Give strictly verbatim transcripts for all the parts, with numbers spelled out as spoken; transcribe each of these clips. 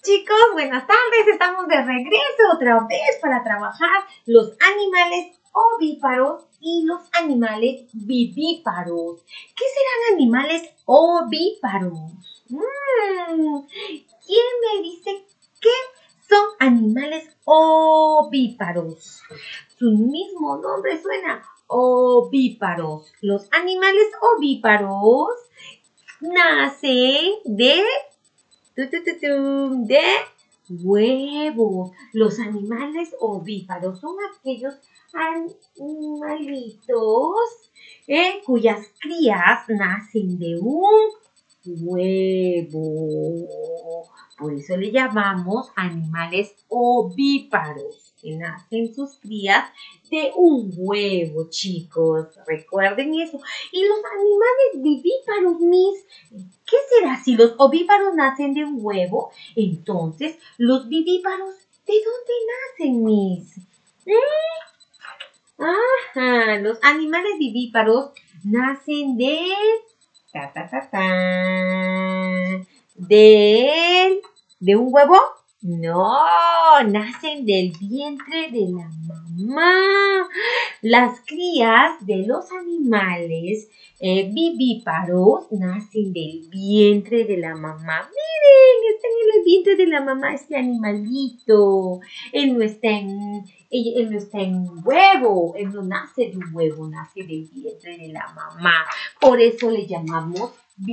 Chicos, buenas tardes, estamos de regreso otra vez para trabajar los animales ovíparos y los animales vivíparos. ¿Qué serán animales ovíparos? Mm, ¿Quién me dice qué son animales ovíparos? Su mismo nombre suena ovíparos. Los animales ovíparos nacen de de huevos. Los animales ovíparos son aquellos animalitos eh, cuyas crías nacen de un huevo. Por eso le llamamos animales ovíparos, que nacen sus crías de un huevo, chicos. Recuerden eso. Y los animales vivíparos, mis, ¿qué será si los ovíparos nacen de un huevo? Entonces, los vivíparos, ¿de dónde nacen, mis? ¿Eh? Ajá, los animales vivíparos nacen de... Ta, ta, ta, ta, de... ¿De un huevo? No, nacen del vientre de la mamá. Las crías de los animales eh, vivíparos nacen del vientre de la mamá. Miren, está en el vientre de la mamá este animalito. Él no está en, él, él no está en un huevo, él no nace de un huevo, nace del vientre de la mamá. Por eso le llamamos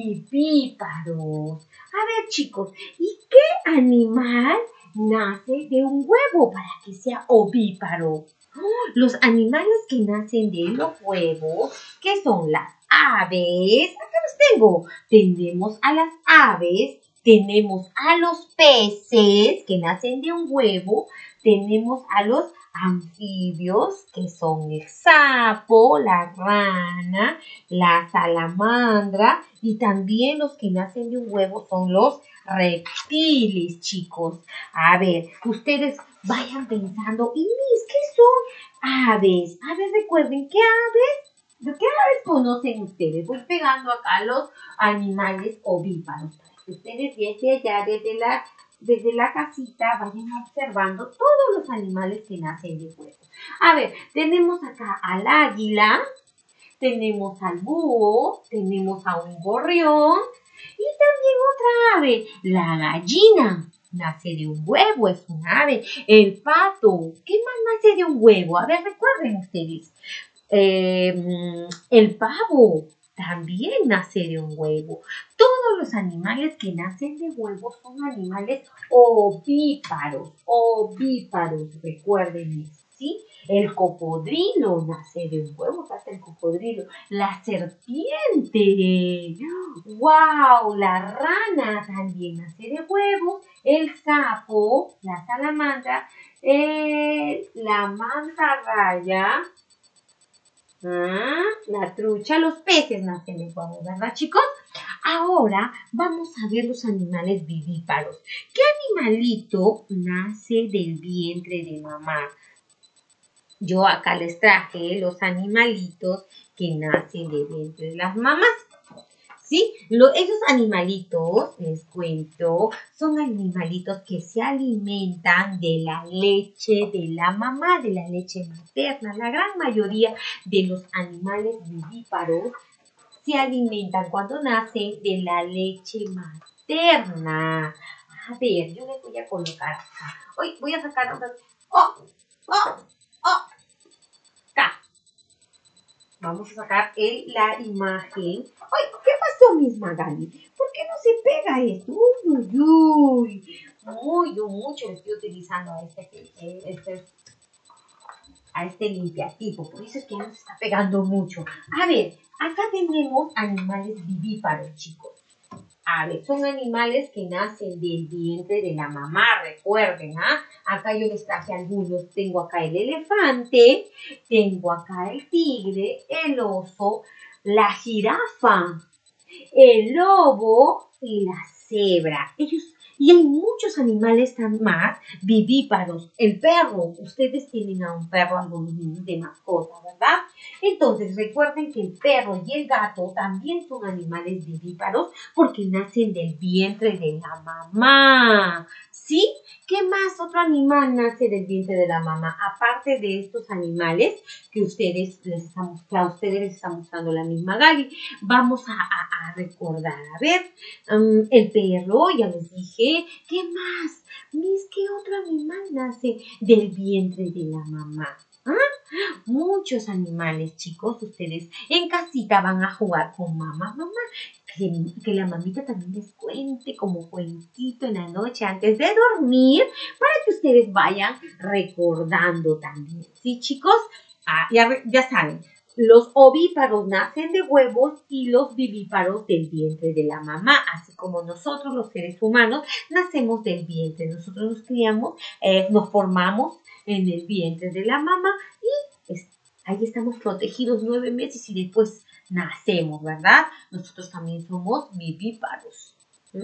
vivíparos. A ver, chicos, ¿y qué animal nace de un huevo para que sea ovíparo? Los animales que nacen de los huevos, que son las aves, acá los tengo. Tenemos a las aves, tenemos a los peces que nacen de un huevo, tenemos a los anfibios, que son el sapo, la rana, la salamandra, y también los que nacen de un huevo son los reptiles, chicos. A ver, ustedes vayan pensando, ¿y mis qué son aves? A ver, recuerden, ¿qué aves? ¿De qué aves conocen ustedes? Voy pegando acá los animales ovíparos para que ustedes desde allá, desde la, desde la casita, vayan observando todos los animales que nacen de huevo. A ver, tenemos acá al águila, tenemos al búho, tenemos a un gorrión y también otra ave, la gallina. Nace de un huevo, es un ave. El pato, ¿qué más nace de un huevo? A ver, recuerden ustedes. Eh, el pavo también nace de un huevo. Todos los animales que nacen de huevos son animales ovíparos, ovíparos, recuerden eso, ¿sí? El cocodrilo nace de un huevo, hasta el cocodrilo. La serpiente, ¡wow! La rana también nace de huevos. El sapo, la salamandra, eh, la mantarraya, ¿ah? La trucha, los peces nacen de huevos, ¿verdad, chicos? Ahora vamos a ver los animales vivíparos. ¿Qué animalito nace del vientre de mamá? Yo acá les traje los animalitos que nacen del vientre de las mamás. ¿Sí? Lo, esos animalitos, les cuento, son animalitos que se alimentan de la leche de la mamá, de la leche materna. La gran mayoría de los animales vivíparos se alimentan cuando nacen de la leche materna. A ver, yo les voy a colocar acá. Hoy voy a sacar otra. ¡Oh! ¡Oh! ¡Oh! Acá. Vamos a sacar el, la imagen. ¡Ay! ¿Qué pasó, Miss Magali? ¿Por qué no se pega esto? ¡Uy, uy, uy! Muy, yo mucho estoy utilizando a este, este, a este limpiativo. Por eso es que no se está pegando mucho. A ver, acá tenemos animales vivíparos, chicos. A ver, son animales que nacen del vientre de la mamá, recuerden, ¿ah? Acá yo les traje algunos. Tengo acá el elefante, tengo acá el tigre, el oso, la jirafa, el lobo y la cebra. Ellos, y hay muchos animales más vivíparos. El perro, ustedes tienen a un perro, algunos niños de mascota, ¿verdad? Entonces recuerden que el perro y el gato también son animales vivíparos porque nacen del vientre de la mamá. ¿Sí? ¿Sí? ¿Qué más otro animal nace del vientre de la mamá? Aparte de estos animales que ustedes les están, que a ustedes les está mostrando la misma Gali. Vamos a, a, a recordar. A ver, um, el perro, ya les dije. ¿Qué más? Mis, ¿qué otro animal nace del vientre de la mamá? ¿Ah? Muchos animales, chicos. Ustedes en casita van a jugar con mamá. Mamá, que, que la mamita también les cuente como cuentito en la noche antes de dormir para que ustedes vayan recordando también. ¿Sí, chicos? Ah, ya, ya saben. Los ovíparos nacen de huevos y los vivíparos del vientre de la mamá, así como nosotros los seres humanos nacemos del vientre. Nosotros nos criamos, eh, nos formamos en el vientre de la mamá y es, ahí estamos protegidos nueve meses y después nacemos, ¿verdad? Nosotros también somos vivíparos.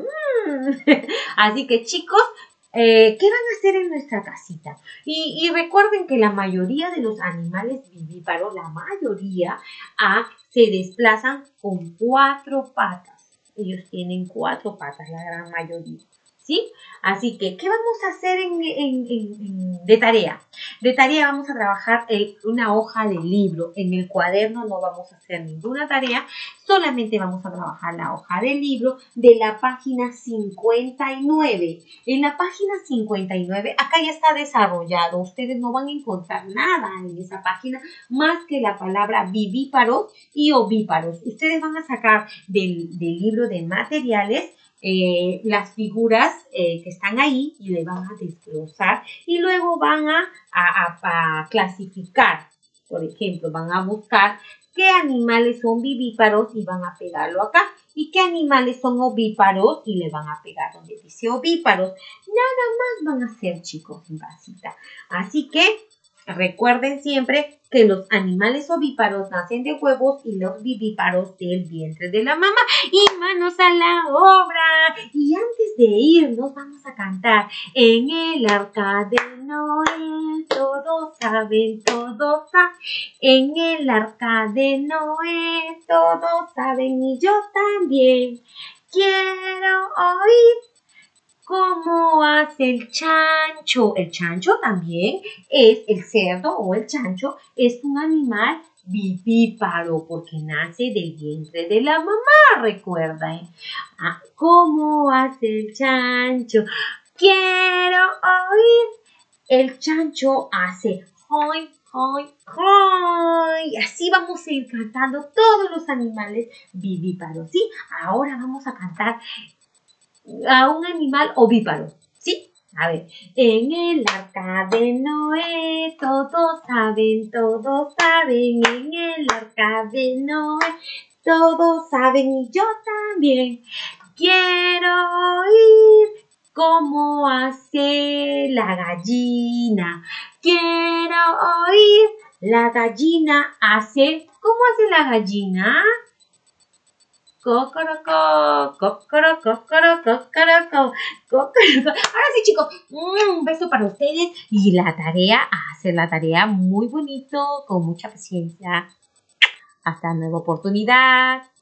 Mm. Así que chicos, eh, ¿qué van a hacer en nuestra casita? Y, y recuerden que la mayoría de los animales vivíparos, la mayoría, ah, se desplazan con cuatro patas. Ellos tienen cuatro patas, la gran mayoría. ¿Sí? Así que, ¿qué vamos a hacer en, en, en, en, de tarea? De tarea vamos a trabajar el, una hoja de libro. En el cuaderno no vamos a hacer ninguna tarea, solamente vamos a trabajar la hoja del libro de la página cincuenta y nueve. En la página cincuenta y nueve, acá ya está desarrollado. Ustedes no van a encontrar nada en esa página más que la palabra vivíparos y ovíparos. Ustedes van a sacar del, del libro de materiales Eh, las figuras eh, que están ahí y le van a desglosar y luego van a, a, a, a clasificar. Por ejemplo, van a buscar qué animales son vivíparos y van a pegarlo acá y qué animales son ovíparos y le van a pegar donde dice ovíparos. Nada más van a hacer, chicos, en casita. Así que recuerden siempre que los animales ovíparos nacen de huevos y los vivíparos del vientre de la mamá. Y manos a la obra. Y antes de irnos vamos a cantar en el arca de Noé. Todos saben, todos saben. En el arca de Noé. Todos saben y yo también. Quiero oír cómo hace el chancho. El chancho también es el cerdo o el chancho. Es un animal vivíparo porque nace del vientre de la mamá, recuerden. Ah, ¿cómo hace el chancho? Quiero oír. El chancho hace hoy, hoy, hoy. Así vamos a ir cantando todos los animales vivíparos, ¿sí? Ahora vamos a cantar a un animal ovíparo, ¿sí? A ver, en el arca de Noé, todos saben, todos saben, en el arca de Noé, todos saben y yo también. Quiero oír cómo hace la gallina. Quiero oír, la gallina hace, ¿cómo hace la gallina? Cocorocó, cocorocó, cocorocó, cocorocó, cocorocó. Ahora sí, chicos, un beso para ustedes y la tarea, a hacer la tarea muy bonito, con mucha paciencia. Hasta nueva oportunidad.